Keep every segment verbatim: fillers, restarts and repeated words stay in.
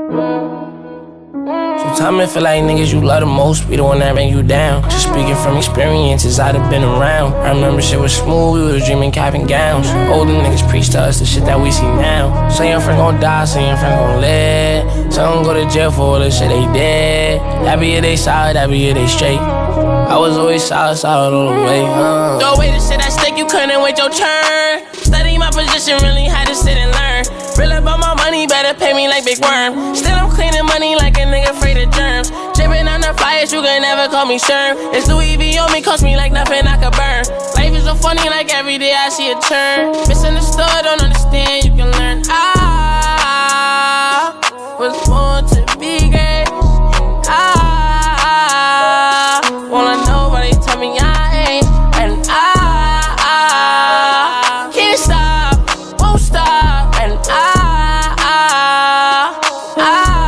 Sometimes it feel like niggas you love the most be the one that bring you down. Just speaking from experiences, I'd have been around. I remember shit was smooth, we was dreaming cap and gowns. Older niggas preach to us the shit that we see now. Say your friend gon' die, say your friend gon' live. Some go to jail for all the shit they did. That be it, they solid, that be it, they straight. I was always solid, solid all the way, huh? Go away the shit at stake, you couldn't wait your turn. Study my position, really had to sit and learn. Real about my money, better pay me like Big Worm. Still I'm cleaning money like a nigga afraid of germs. Drippin' on the flyers, you can never call me Sherm. It's Louis V on me, cost me like nothing I could burn. Life is so funny, like every day I see a turn. Misunderstood, don't understand, you can learn. I was born to be great. I wanna know, but they tell me I ain't. And I, I can't stop, won't stop. And I, I,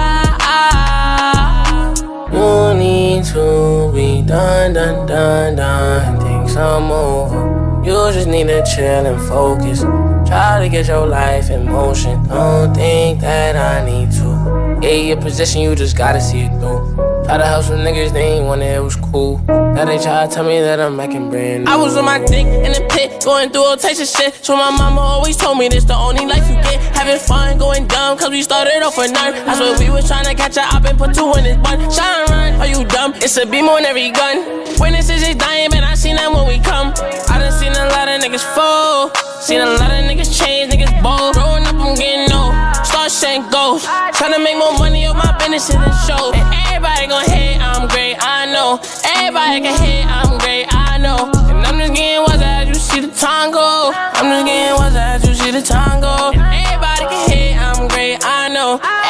I, I you need to be done, done, done, done. Things I'm over. You just need to chill and focus. Try to get your life in motion. Don't think that I need to. Yeah, your position, you just gotta see it through. Try to help some niggas, they ain't want it, it was cool. Now they try to tell me that I'm making brand new. I was on my dick in the pit, going through all types of shit. So my mama always told me this the only life you get. Having fun, going dumb, cause we started off with none. I swear we was trying to catch a op and put two in his butt. Shine run, are you dumb? It's a beam on every gun. Witnesses is dying, man, I seen them when we come. I done seen a lot of niggas fall. Seen a lot of niggas change, niggas bold. Growing up, I'm getting old. Start saying ghosts. Tryna make more money on my business in the show. And everybody gon' hate, I'm great, I know. Everybody can hate, I'm great, I know. And I'm just getting what's as you see the time go. I'm just getting what's as you see the time go. And everybody can hate, I'm great, I know.